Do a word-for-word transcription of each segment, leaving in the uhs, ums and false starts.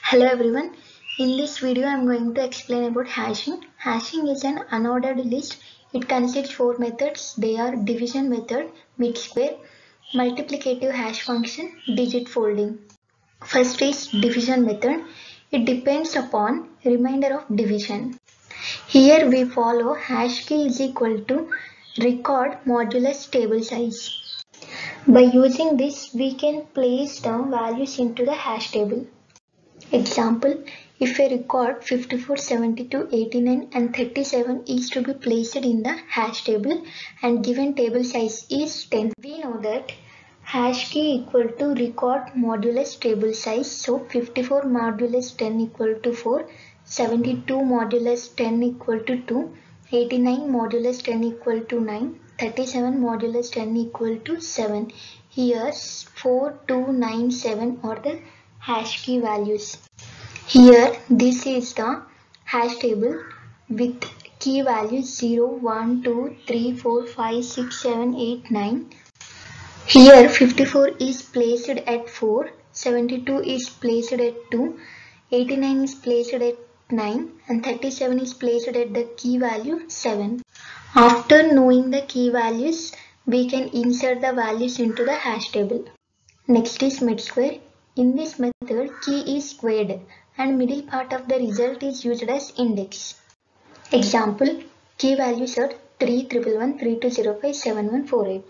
Hello everyone. In this video I am going to explain about hashing. Hashing is an unordered list. It consists four methods. They are division method, mid square, multiplicative hash function, digit folding. First is division method. It depends upon remainder of division. Here we follow hash key is equal to record modulus table size. By using this we can place down values into the hash table. Example, if a record fifty-four, seventy-two, eighty-nine and thirty-seven is to be placed in the hash table and given table size is ten. We know that hash key equal to record modulus table size. So fifty-four modulus ten equal to four, seventy-two modulus ten equal to two, eighty-nine modulus ten equal to nine, thirty-seven modulus ten equal to seven. Here four, two, nine, seven are the hash key values. Here this is the hash table with key values zero, one, two, three, four, five, six, seven, eight, nine. Here fifty-four is placed at four, seventy-two is placed at two, eighty-nine is placed at nine and thirty-seven is placed at the key value seven. After knowing the key values, we can insert the values into the hash table. Next is mid square. In this method, key is squared and middle part of the result is used as index. Example, key values are three, one one one, three two zero five, seven one four eight.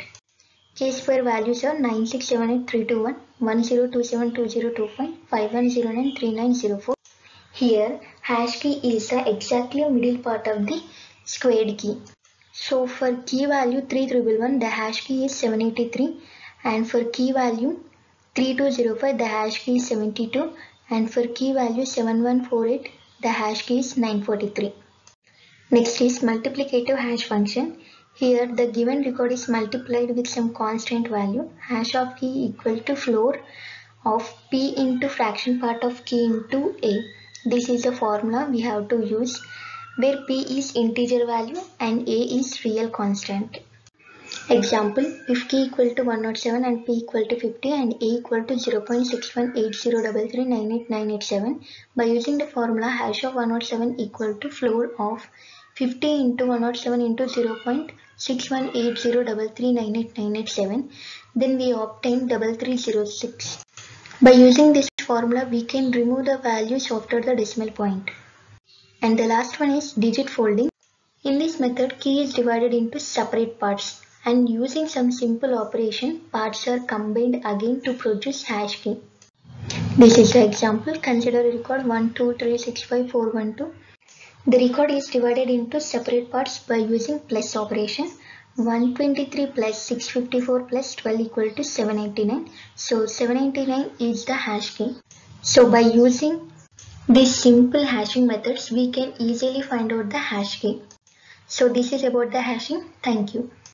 K square values are nine six seven eight three two one, one zero two seven two zero two five, five one zero nine three nine zero four. Here, hash key is the exactly middle part of the squared key. So for key value three one one one, the hash key is seven eighty-three, and for key value three two zero five, the hash key is seventy-two, and for key value seven one four eight, the hash key is nine forty-three. Next is multiplicative hash function. Here the given record is multiplied with some constant value. Hash of key equal to floor of p into fraction part of key into a. This is the formula we have to use, where p is integer value and a is real constant. Example, if key equal to one hundred seven and p equal to fifty and a equal to zero point six one eight zero three three nine eight nine eight seven, by using the formula hash of one hundred seven equal to floor of fifty into one hundred seven into zero point six one eight zero three three nine eight nine eight seven, then we obtain three three zero six. By using this formula we can remove the values after the decimal point. And the last one is digit folding. In this method, key is divided into separate parts, and using some simple operation, parts are combined again to produce hash key. This is the example. Consider a record one two three six five four one two. The record is divided into separate parts by using plus operation. one twenty-three plus six fifty-four plus twelve equal to seven eighty-nine. So seven eighty-nine is the hash key. So by using these simple hashing methods, we can easily find out the hash key. So this is about the hashing. Thank you.